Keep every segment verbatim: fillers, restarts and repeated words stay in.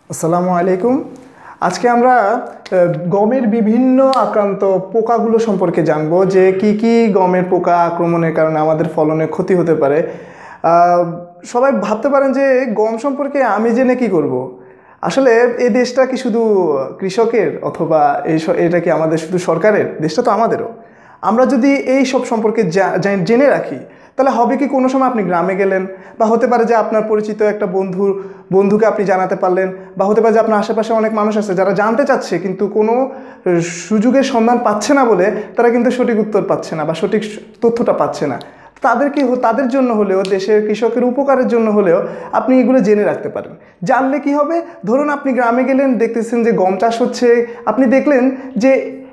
আসসালামু আলাইকুম। আজকে আমরা গমের বিভিন্ন আক্রান্ত পোকাগুলো সম্পর্কে জানবো যে কি কি গমের পোকা আক্রমণের কারণে আমাদের ফলনে ক্ষতি হতে পারে। সবাই ভাবতে পারেন যে গম সম্পর্কে আমি জেনে কি করব। আসলে এই দেশটা কি শুধু কৃষকের অথবা এই এটা কি আমাদের শুধু সরকারের? দেশটা তো আমাদেরও। আমরা যদি এই সব সম্পর্কে জেনে রাখি তাহলে হবে কি, কোনো সময় আপনি গ্রামে গেলেন বা হতে পারে যে আপনার পরিচিত একটা বন্ধু বন্ধুকে আপনি জানাতে পারলেন, বা হতে পারে যে আপনার আশেপাশে অনেক মানুষ আছে যারা জানতে চাচ্ছে কিন্তু কোনো সুযোগের সন্ধান পাচ্ছে না বলে তারা কিন্তু সঠিক উত্তর পাচ্ছে না বা সঠিক তথ্যটা পাচ্ছে না। তাদের কি তাদের জন্য হলেও, দেশের কৃষকের উপকারের জন্য হলেও আপনি এগুলো জেনে রাখতে পারেন। জানলে কি হবে, ধরুন আপনি গ্রামে গেলেন, দেখতেছেন যে গম চাষ হচ্ছে, আপনি দেখলেন যে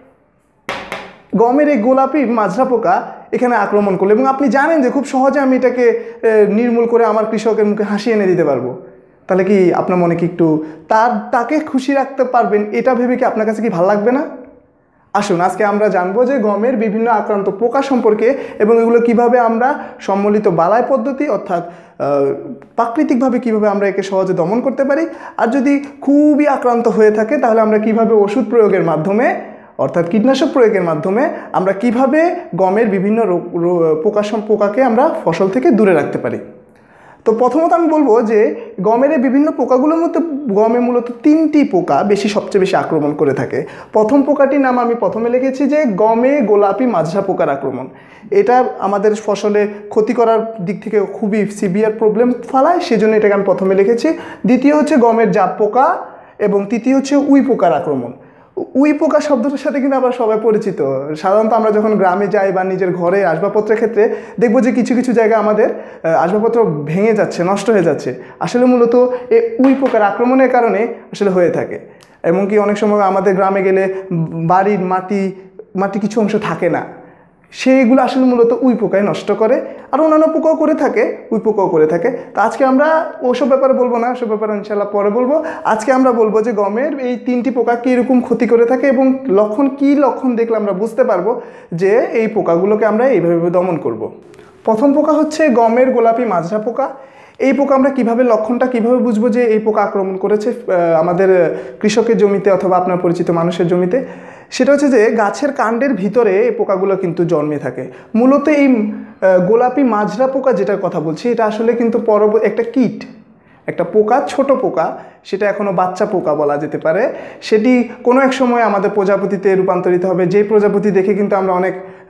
গমের এই গোলাপি মাজরা পোকা এখানে আক্রমণ করলো এবং আপনি জানেন যে খুব সহজে আমি এটাকে নির্মূল করে আমার কৃষকের মুখে হাসি এনে দিতে পারবো। তাহলে কি আপনার মনে কি একটু তার তাকে খুশি রাখতে পারবেন, এটা ভেবে কি আপনার কাছে কি ভালো লাগবে না? আসুন আজকে আমরা জানবো যে গমের বিভিন্ন আক্রান্ত পোকা সম্পর্কে এবং এগুলো কিভাবে আমরা সম্মিলিত বালাই পদ্ধতি অর্থাৎ প্রাকৃতিকভাবে কিভাবে আমরা একে সহজে দমন করতে পারি, আর যদি খুবই আক্রান্ত হয়ে থাকে তাহলে আমরা কিভাবে ওষুধ প্রয়োগের মাধ্যমে অর্থাৎ কীটনাশক প্রয়োগের মাধ্যমে আমরা কিভাবে গমের বিভিন্ন পোকা পোকাকে আমরা ফসল থেকে দূরে রাখতে পারি। তো প্রথমত আমি বলবো যে গমের এই বিভিন্ন পোকাগুলোর মধ্যে গমে মূলত তিনটি পোকা বেশি সবচেয়ে বেশি আক্রমণ করে থাকে। প্রথম পোকাটির নাম আমি প্রথমে লিখেছি যে গমে গোলাপি মাজরা পোকার আক্রমণ। এটা আমাদের ফসলে ক্ষতি করার দিক থেকে খুবই সিভিয়ার প্রবলেম ফেলায়, সেজন্য এটাকে আমি প্রথমে লিখেছি। দ্বিতীয় হচ্ছে গমের জাপ পোকা এবং তৃতীয় হচ্ছে উই পোকার আক্রমণ। উই পোকা শব্দটার সাথে কিন্তু আমরা সবাই পরিচিত। সাধারণত আমরা যখন গ্রামে যাই বা নিজের ঘরে আসবাবপত্রের ক্ষেত্রে দেখবো যে কিছু কিছু জায়গায় আমাদের আসবাবপত্র ভেঙে যাচ্ছে, নষ্ট হয়ে যাচ্ছে, আসলে মূলত এই উই পোকার আক্রমণের কারণে আসলে হয়ে থাকে। এমনকি অনেক সময় আমাদের গ্রামে গেলে বাড়ির মাটি মাটি কিছু অংশ থাকে না, সেইগুলো আসলে মূলত উই পোকায় নষ্ট করে, আর অন্যান্য পোকাও করে থাকে, উই পোকাও করে থাকে। তো আজকে আমরা ওসব ব্যাপারে বলবো না, ওসব ব্যাপারে ইনশাল্লাহ পরে বলবো। আজকে আমরা বলবো যে গমের এই তিনটি পোকা কীরকম ক্ষতি করে থাকে এবং লক্ষণ কী লক্ষণ দেখলে আমরা বুঝতে পারবো যে এই পোকাগুলোকে আমরা এইভাবে দমন করব। প্রথম পোকা হচ্ছে গমের গোলাপি মাজরা পোকা। এই পোকা আমরা কিভাবে লক্ষণটা কিভাবে বুঝবো যে এই পোকা আক্রমণ করেছে আমাদের কৃষকের জমিতে অথবা আপনার পরিচিত মানুষের জমিতে? সেটা হচ্ছে যে গাছের কাণ্ডের ভিতরে এই পোকাগুলো কিন্তু জন্মে থাকে। মূলত এই গোলাপি মাজরা পোকা যেটার কথা বলছি এটা আসলে কিন্তু পরবর্তী একটা কীট, একটা পোকা, ছোট পোকা, সেটা এখনও বাচ্চা পোকা বলা যেতে পারে। সেটি কোনো এক সময় আমাদের প্রজাপতিতে রূপান্তরিত হবে, যেই প্রজাপতি দেখে কিন্তু আমরা অনেক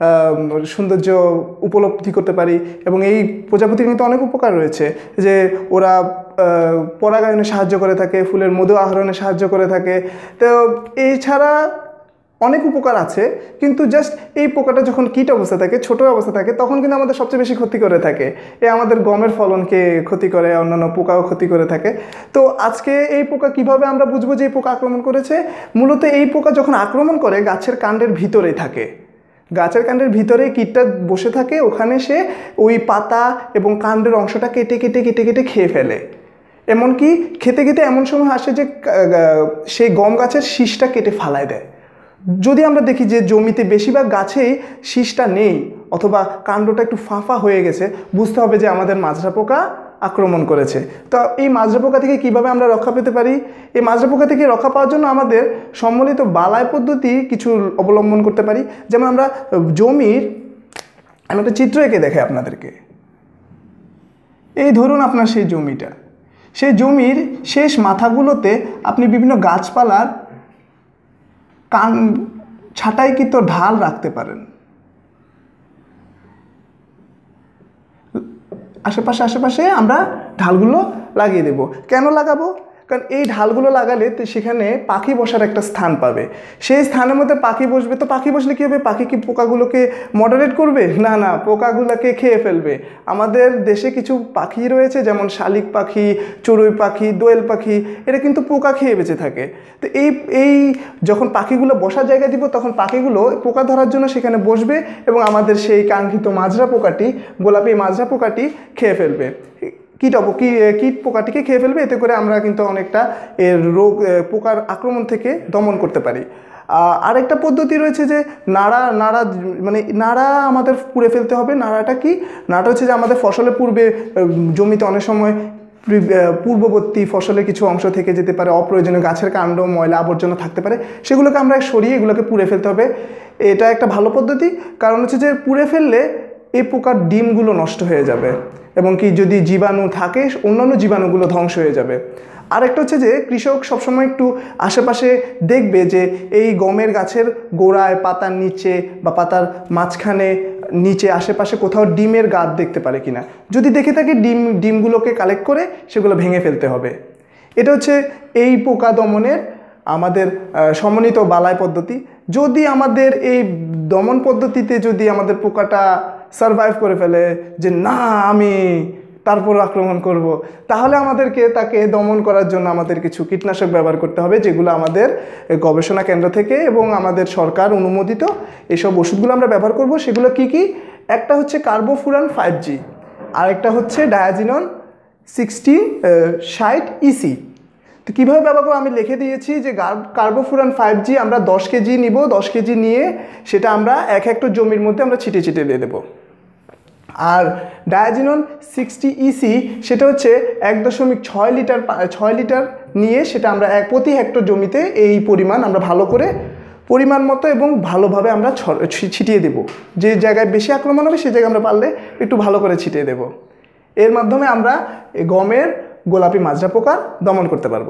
সৌন্দর্য উপলব্ধি করতে পারি এবং এই প্রজাপতির কিন্তু অনেক উপকার রয়েছে, যে ওরা পরাগায়নে সাহায্য করে থাকে, ফুলের মধু আহরণে সাহায্য করে থাকে। তো এছাড়া অনেক উপকার আছে, কিন্তু জাস্ট এই পোকাটা যখন কীট অবস্থা থাকে, ছোট অবস্থা থাকে, তখন কিন্তু আমাদের সবচেয়ে বেশি ক্ষতি করে থাকে। এ আমাদের গমের ফলনকে ক্ষতি করে, অন্যান্য পোকাও ক্ষতি করে থাকে। তো আজকে এই পোকা কিভাবে আমরা বুঝবো যে এই পোকা আক্রমণ করেছে? মূলত এই পোকা যখন আক্রমণ করে গাছের কাণ্ডের ভিতরেই থাকে, গাছের কাণ্ডের ভিতরে কীটটা বসে থাকে, ওখানে সে ওই পাতা এবং কাণ্ডের অংশটা কেটে কেটে কেটে কেটে খেয়ে ফেলে। এমনকি খেতে খেতে এমন সময় আসে যে সেই গম গাছের শীষটা কেটে ফালায় দেয়। যদি আমরা দেখি যে জমিতে বেশিরভাগ গাছেই শীষটা নেই অথবা কাণ্ডটা একটু ফাঁফা হয়ে গেছে, বুঝতে হবে যে আমাদের মাজরা পোকা আক্রমণ করেছে। তো এই মাজরা পোকা থেকে কিভাবে আমরা রক্ষা পেতে পারি? এই মাজরা পোকা থেকে রক্ষা পাওয়ার জন্য আমাদের সম্মিলিত বালাই পদ্ধতি কিছু অবলম্বন করতে পারি। যেমন আমরা জমির, আমি একটা চিত্র এঁকে দেখাই আপনাদেরকে। এই ধরুন আপনার সেই জমিটা, সেই জমির শেষ মাথাগুলোতে আপনি বিভিন্ন গাছপালার কান ছাঁটাইকৃত ঢাল রাখতে পারেন। আশেপাশে আশেপাশে আমরা ঢালগুলো লাগিয়ে দেব। কেন লাগাবো? কারণ এই ঢালগুলো লাগালে তো সেখানে পাখি বসার একটা স্থান পাবে, সেই স্থানের মধ্যে পাখি বসবে। তো পাখি বসলে কী হবে? পাখি কি পোকাগুলোকে মডারেট করবে? না না, পোকাগুলোকে খেয়ে ফেলবে। আমাদের দেশে কিছু পাখি রয়েছে যেমন শালিক পাখি, চড়ুই পাখি, দোয়েল পাখি, এরা কিন্তু পোকা খেয়ে বেঁচে থাকে। তো এই এই যখন পাখিগুলো বসার জায়গা দিব তখন পাখিগুলো পোকা ধরার জন্য সেখানে বসবে এবং আমাদের সেই কাঙ্ক্ষিত মাজরা পোকাটি, গোলাপি মাজরা পোকাটি খেয়ে ফেলবে, কীট অপ কীট পোকাটিকে খেয়ে ফেলবে। এতে করে আমরা কিন্তু অনেকটা এর রোগ পোকার আক্রমণ থেকে দমন করতে পারি। আরেকটা পদ্ধতি রয়েছে যে নাড়া নাড়া মানে নাড়া আমাদের পুড়ে ফেলতে হবে। নাড়াটা কি? নাড়াটা হচ্ছে যে আমাদের ফসলের পূর্বে জমিতে অনেক সময় পূর্ববর্তী ফসলের কিছু অংশ থেকে যেতে পারে, অপ্রয়োজনীয় গাছের কাণ্ড, ময়লা আবর্জনা থাকতে পারে, সেগুলোকে আমরা সরিয়ে এগুলোকে পুড়ে ফেলতে হবে। এটা একটা ভালো পদ্ধতি, কারণ হচ্ছে যে পুড়ে ফেললে এই পোকার ডিমগুলো নষ্ট হয়ে যাবে এবং কি যদি জীবাণু থাকে অন্যান্য জীবাণুগুলো ধ্বংস হয়ে যাবে। আরেকটা হচ্ছে যে কৃষক সবসময় একটু আশেপাশে দেখবে যে এই গমের গাছের গোড়ায়, পাতার নিচে বা পাতার মাঝখানে, নিচে আশেপাশে কোথাও ডিমের গাঁত দেখতে পারে কিনা। যদি দেখে থাকে ডিম ডিমগুলোকে কালেক্ট করে সেগুলো ভেঙে ফেলতে হবে। এটা হচ্ছে এই পোকা দমনের আমাদের সমন্বিত বালাই পদ্ধতি। যদি আমাদের এই দমন পদ্ধতিতে যদি আমাদের পোকাটা সারভাইভ করে ফেলে যে না আমি তারপর আক্রমণ করব, তাহলে আমাদেরকে তাকে দমন করার জন্য আমাদের কিছু কীটনাশক ব্যবহার করতে হবে, যেগুলো আমাদের গবেষণা কেন্দ্র থেকে এবং আমাদের সরকার অনুমোদিত এইসব ওষুধগুলো আমরা ব্যবহার করব। সেগুলো কি কি? একটা হচ্ছে কার্বোফুরান ফাইভ জি, আরেকটা হচ্ছে ডায়াজিনন সিক্সটি ষাট ইসি। তো কীভাবে ব্যবহার করবো আমি লিখে দিয়েছি যে কার্বোফুরান ফাইভ জি আমরা দশ কেজি নিব, দশ কেজি নিয়ে সেটা আমরা এক হেক্টর জমির মধ্যে আমরা ছিটিয়ে ছিটিয়ে দিয়ে দেবো। আর ডায়াজিনন সিক্সটি ইসি সেটা হচ্ছে এক দশমিক ছয় লিটার ছয় লিটার নিয়ে সেটা আমরা এক প্রতি হেক্টর জমিতে এই পরিমাণ আমরা ভালো করে পরিমাণ মতো এবং ভালোভাবে আমরা ছিটিয়ে দেব। যে জায়গায় বেশি আক্রমণ হবে সেই জায়গায় আমরা পারলে একটু ভালো করে ছিটিয়ে দেব। এর মাধ্যমে আমরা গমের গোলাপি মাজরা পোকা দমন করতে পারবো।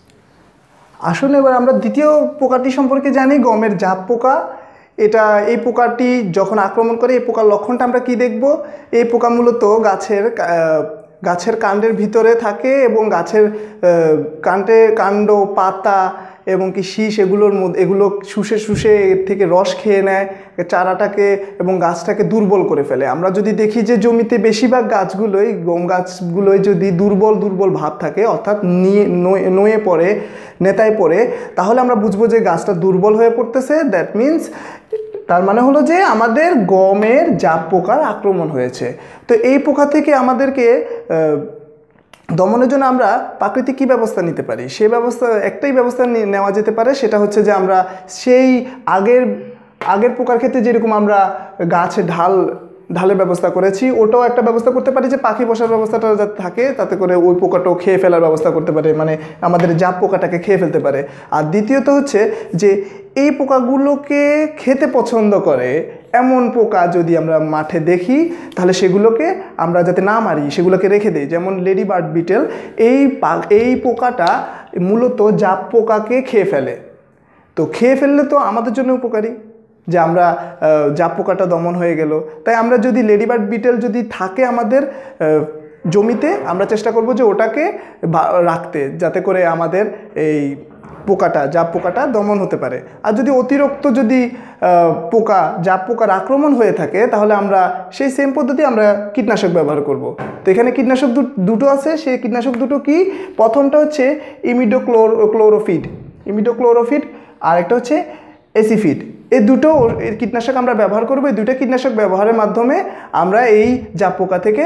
আসলে এবার আমরা দ্বিতীয় পোকাটি সম্পর্কে জানি, গমের জাপ পোকা। এটা এই পোকাটি যখন আক্রমণ করে এই পোকার লক্ষণটা আমরা কি দেখব? এই পোকা মূলত গাছের গাছের কাণ্ডের ভিতরে থাকে এবং গাছের কাণ্ডে কাণ্ড, পাতা এবং কি শীষ এগুলোর মধ্যে এগুলো শুষে শুষে এর থেকে রস খেয়ে নেয় চারাটাকে এবং গাছটাকে দুর্বল করে ফেলে। আমরা যদি দেখি যে জমিতে বেশিরভাগ গাছগুলোই গম গাছগুলোই যদি দুর্বল দুর্বল ভাব থাকে, অর্থাৎ নিয়ে নয়ে পড়ে, নেতায় পড়ে, তাহলে আমরা বুঝবো যে গাছটা দুর্বল হয়ে পড়তেছে। দ্যাট মিনস তার মানে হলো যে আমাদের গমের জাপ পোকার আক্রমণ হয়েছে। তো এই পোকা থেকে আমাদেরকে দমনের জন্য আমরা প্রাকৃতিক কী ব্যবস্থা নিতে পারি? সেই ব্যবস্থা একটাই ব্যবস্থা নেওয়া যেতে পারে, সেটা হচ্ছে যে আমরা সেই আগের আগের পোকার ক্ষেত্রে যেরকম আমরা গাছে ঢাল ঢালের ব্যবস্থা করেছি, ওটাও একটা ব্যবস্থা করতে পারি যে পাখি বসার ব্যবস্থাটা যাতে থাকে, তাতে করে ওই পোকাটাও খেয়ে ফেলার ব্যবস্থা করতে পারে, মানে আমাদের জাপ পোকাটাকে খেয়ে ফেলতে পারে। আর দ্বিতীয়ত হচ্ছে যে এই পোকাগুলোকে খেতে পছন্দ করে এমন পোকা যদি আমরা মাঠে দেখি, তাহলে সেগুলোকে আমরা যাতে না মারি, সেগুলোকে রেখে দিই। যেমন লেডি বার্ড বিটেল, এই এই পোকাটা মূলত জাপ পোকাকে খেয়ে ফেলে। তো খেয়ে ফেললে তো আমাদের জন্য উপকারী, যে আমরা জাপ পোকাটা দমন হয়ে গেল। তাই আমরা যদি লেডি বার্ড বিটেল যদি থাকে আমাদের জমিতে, আমরা চেষ্টা করব যে ওটাকে রাখতে, যাতে করে আমাদের এই পোকাটা জাপ পোকাটা দমন হতে পারে। আর যদি অতিরিক্ত যদি পোকা জাপ পোকার আক্রমণ হয়ে থাকে, তাহলে আমরা সেই সেম পদ্ধতি আমরা কীটনাশক ব্যবহার করব। তো এখানে কীটনাশক দুটো আছে, সেই কীটনাশক দুটো কি? প্রথমটা হচ্ছে ইমিডোক্লোর ক্লোরোফিড ইমিডোক্লোরোফিড আর একটা হচ্ছে এসিফিড। এই দুটো কীটনাশক আমরা ব্যবহার করব। এই দুটো কীটনাশক ব্যবহারের মাধ্যমে আমরা এই জাপ পোকা থেকে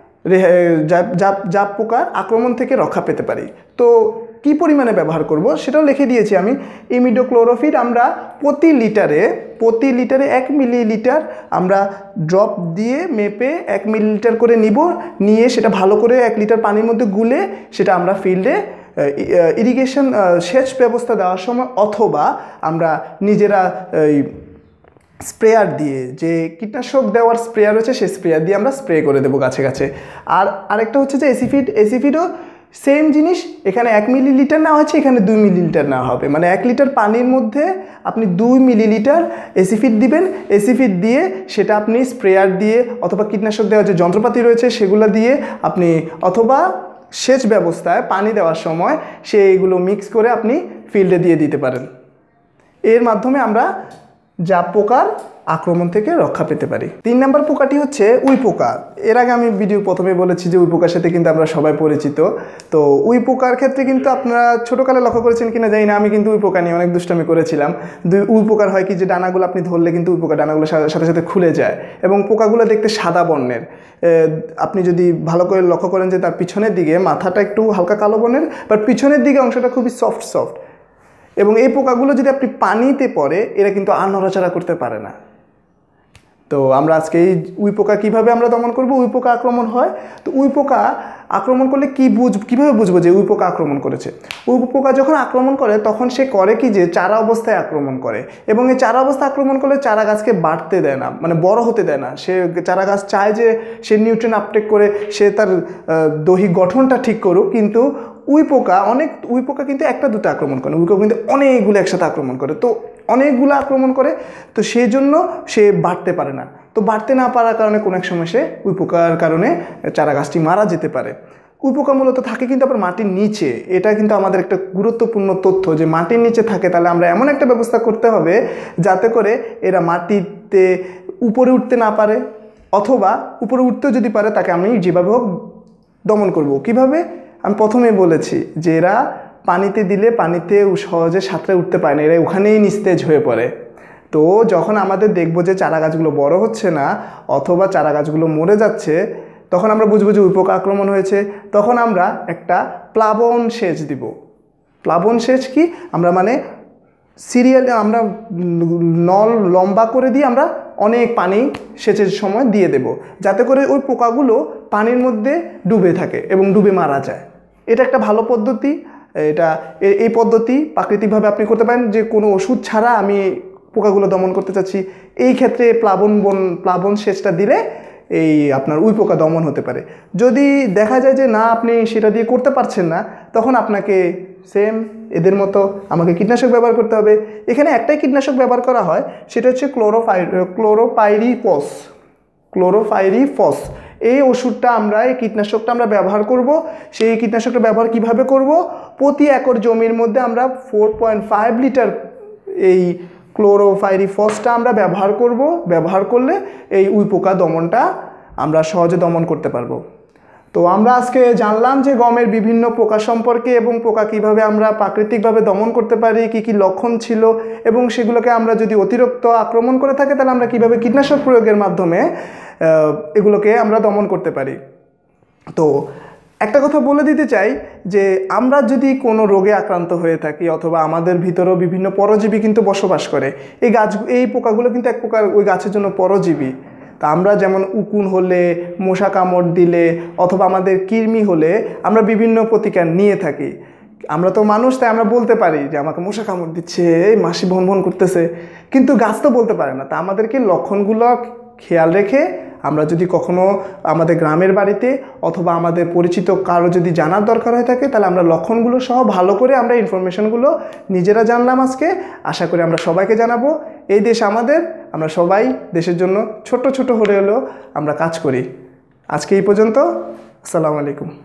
জাপ জাপ পোকার আক্রমণ থেকে রক্ষা পেতে পারি। তো কি পরিমাণে ব্যবহার করব সেটাও লিখে দিয়েছি আমি। ইমিডোক্লোরোফিড আমরা প্রতি লিটারে প্রতি লিটারে এক মিলিলিটার আমরা ড্রপ দিয়ে মেপে এক মিলিলিটার করে নিব, নিয়ে সেটা ভালো করে এক লিটার পানির মধ্যে গুলে সেটা আমরা ফিল্ডে ইরিগেশন সেচ ব্যবস্থা দেওয়ার সময় অথবা আমরা নিজেরা স্প্রেয়ার দিয়ে, যে কীটনাশক দেওয়ার স্প্রেয়ার রয়েছে সেই স্প্রেয়ার দিয়ে আমরা স্প্রে করে দেবো গাছে গাছে। আর আরেকটা হচ্ছে যে এসিফিড এসিফিডও সেম জিনিস, এখানে এক মিলিলিটার নেওয়া হচ্ছে, এখানে দুই মিলিলিটার নেওয়া হবে। মানে এক লিটার পানির মধ্যে আপনি দুই মিলিলিটার এসিফিড দিবেন। এসিফিড দিয়ে সেটা আপনি স্প্রেয়ার দিয়ে অথবা কীটনাশক দেওয়ার যে যন্ত্রপাতি রয়েছে সেগুলো দিয়ে আপনি, অথবা সেচ ব্যবস্থায় পানি দেওয়ার সময় সেইগুলো মিক্স করে আপনি ফিল্ডে দিয়ে দিতে পারেন। এর মাধ্যমে আমরা জাপ পোকার আক্রমণ থেকে রক্ষা পেতে পারি। তিন নম্বর পোকাটি হচ্ছে উই পোকা। এর আগে আমি ভিডিও প্রথমে বলেছি যে উই পোকার সাথে কিন্তু আমরা সবাই পরিচিত। তো উই পোকার ক্ষেত্রে কিন্তু আপনারা ছোটোকালে লক্ষ্য করেছেন কিনা জানি না, আমি কিন্তু উই পোকা নিয়ে অনেক দুষ্টামি করেছিলাম। উই পোকার হয় কি যে ডানাগুলো আপনি ধরলে কিন্তু উই পোকা ডানাগুলো সাথে সাথে খুলে যায় এবং পোকাগুলো দেখতে সাদা বর্ণের। আপনি যদি ভালো করে লক্ষ্য করেন যে তার পিছনের দিকে মাথাটা একটু হালকা কালো বর্ণের, বাট পিছনের দিকে অংশটা খুবই সফট সফট। এবং এই পোকাগুলো যদি আপনি পানিতে পড়ে, এরা কিন্তু আর নড়াচড়া করতে পারে না। তো আমরা আজকে এই উই পোকা কীভাবে আমরা দমন করব? উই পোকা আক্রমণ হয় তো উই পোকা আক্রমণ করলে কি বুঝ কীভাবে বুঝবো যে উই পোকা আক্রমণ করেছে? উই পোকা যখন আক্রমণ করে তখন সে করে কি যে চারা অবস্থায় আক্রমণ করে, এবং এই চারা অবস্থায় আক্রমণ করলে চারা গাছকে বাড়তে দেয় না, মানে বড় হতে দেয় না। সে চারা গাছ চায় যে সে নিউট্রিয়েন্ট আপটেক করে সে তার দৈহিক গঠনটা ঠিক করুক, কিন্তু উই পোকা অনেক উই পোকা কিন্তু একটা দুটো আক্রমণ করে, উই পোকা কিন্তু অনেকগুলো একসাথে আক্রমণ করে। তো অনেকগুলো আক্রমণ করে, তো সেই জন্য সে বাড়তে পারে না। তো বাড়তে না পারার কারণে কোনো এক সময় সে উই পোকার কারণে চারা গাছটি মারা যেতে পারে। উই পোকা মূলত থাকে কিন্তু আবার মাটির নিচে। এটা কিন্তু আমাদের একটা গুরুত্বপূর্ণ তথ্য যে মাটির নিচে থাকে। তাহলে আমরা এমন একটা ব্যবস্থা করতে হবে যাতে করে এরা মাটিতে উপরে উঠতে না পারে, অথবা উপরে উঠতেও যদি পারে তাকে আমি যেভাবে হোক দমন করব। কিভাবে? আমি প্রথমেই বলেছি যে এরা পানিতে দিলে পানিতে সহজে সাঁতরে উঠতে পারে না, এরা ওখানেই নিস্তেজ হয়ে পড়ে। তো যখন আমাদের দেখব যে চারা গাছগুলো বড় হচ্ছে না অথবা চারা গাছগুলো মরে যাচ্ছে, তখন আমরা বুঝবো যে উই পোকা আক্রমণ হয়েছে। তখন আমরা একটা প্লাবন সেচ দিব। প্লাবন সেচ কি? আমরা মানে সিরিয়ালে আমরা নল লম্বা করে দিয়ে আমরা অনেক পানি সেচের সময় দিয়ে দেব, যাতে করে ওই পোকাগুলো পানির মধ্যে ডুবে থাকে এবং ডুবে মারা যায়। এটা একটা ভালো পদ্ধতি। এটা এই পদ্ধতি প্রাকৃতিকভাবে আপনি করতে পারেন, যে কোনো ওষুধ ছাড়া আমি পোকাগুলো দমন করতে চাচ্ছি। এই ক্ষেত্রে প্লাবন বন প্লাবন সেচটা দিলে এই আপনার উই পোকা দমন হতে পারে। যদি দেখা যায় যে না আপনি সেটা দিয়ে করতে পারছেন না, তখন আপনাকে সেম এদের মতো আমাকে কীটনাশক ব্যবহার করতে হবে। এখানে একটাই কীটনাশক ব্যবহার করা হয়, সেটা হচ্ছে ক্লোরোফাই ক্লোরোপাইরিফস ক্লোরোপাইরিফস এই ওষুধটা আমরা এই কীটনাশকটা আমরা ব্যবহার করব। সেই কীটনাশকটা ব্যবহার কিভাবে করব? প্রতি একর জমির মধ্যে আমরা ফোর পয়েন্ট ফাইভ লিটার এই ক্লোরোপাইরিফসটা আমরা ব্যবহার করব। ব্যবহার করলে এই উই পোকা দমনটা আমরা সহজে দমন করতে পারবো। তো আমরা আজকে জানলাম যে গমের বিভিন্ন পোকা সম্পর্কে এবং পোকা কিভাবে আমরা প্রাকৃতিকভাবে দমন করতে পারি, কি কি লক্ষণ ছিল, এবং সেগুলোকে আমরা যদি অতিরিক্ত আক্রমণ করে থাকে তাহলে আমরা কিভাবে কীটনাশক প্রয়োগের মাধ্যমে এগুলোকে আমরা দমন করতে পারি। তো একটা কথা বলে দিতে চাই যে আমরা যদি কোনো রোগে আক্রান্ত হয়ে থাকি অথবা আমাদের ভিতরেও বিভিন্ন পরজীবী কিন্তু বসবাস করে, এই গাছ এই পোকাগুলো কিন্তু এক প্রকার ওই গাছের জন্য পরজীবী। তা আমরা যেমন উকুন হলে, মশা কামড় দিলে অথবা আমাদের কৃমি হলে আমরা বিভিন্ন প্রতিকার নিয়ে থাকি। আমরা তো মানুষ, তাই আমরা বলতে পারি যে আমাকে মশা কামড় দিচ্ছে, এই মাসি ভন ভন করতেছে, কিন্তু গাছ তো বলতে পারে না। তা আমাদেরকে লক্ষণগুলো খেয়াল রেখে আমরা যদি কখনো আমাদের গ্রামের বাড়িতে অথবা আমাদের পরিচিত কারো যদি জানার দরকার হয়ে থাকে, তাহলে আমরা লক্ষণগুলো সহ ভালো করে আমরা ইনফরমেশনগুলো নিজেরা জানলাম আজকে। আশা করি আমরা সবাইকে জানাবো। এই দেশ আমাদের, আমরা সবাই দেশের জন্য ছোট ছোট হলে হলেও আমরা কাজ করি। আজকে এই পর্যন্ত। আসসালামু আলাইকুম।